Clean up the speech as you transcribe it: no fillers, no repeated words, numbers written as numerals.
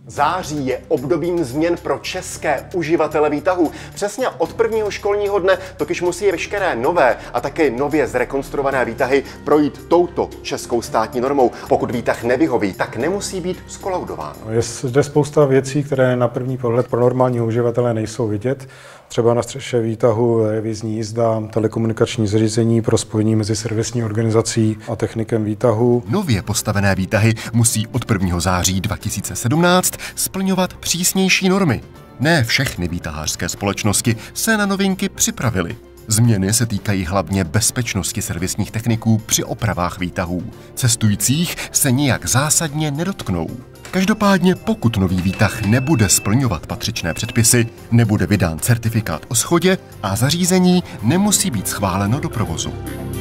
Září je obdobím změn pro české uživatele výtahů. Přesně od prvního školního dne totiž musí veškeré nové a také nově zrekonstruované výtahy projít touto českou státní normou. Pokud výtah nevyhoví, tak nemusí být skolaudován. Je zde spousta věcí, které na první pohled pro normálního uživatele nejsou vidět. Třeba na střeše výtahu revizní jízda, telekomunikační zařízení pro spojení mezi servisní organizací a technikem výtahu. Nově postavené výtahy musí od 1. září 2017 splňovat přísnější normy. Ne všechny výtahářské společnosti se na novinky připravily. Změny se týkají hlavně bezpečnosti servisních techniků při opravách výtahů. Cestujících se nijak zásadně nedotknou. Každopádně, pokud nový výtah nebude splňovat patřičné předpisy, nebude vydán certifikát o shodě a zařízení nemusí být schváleno do provozu.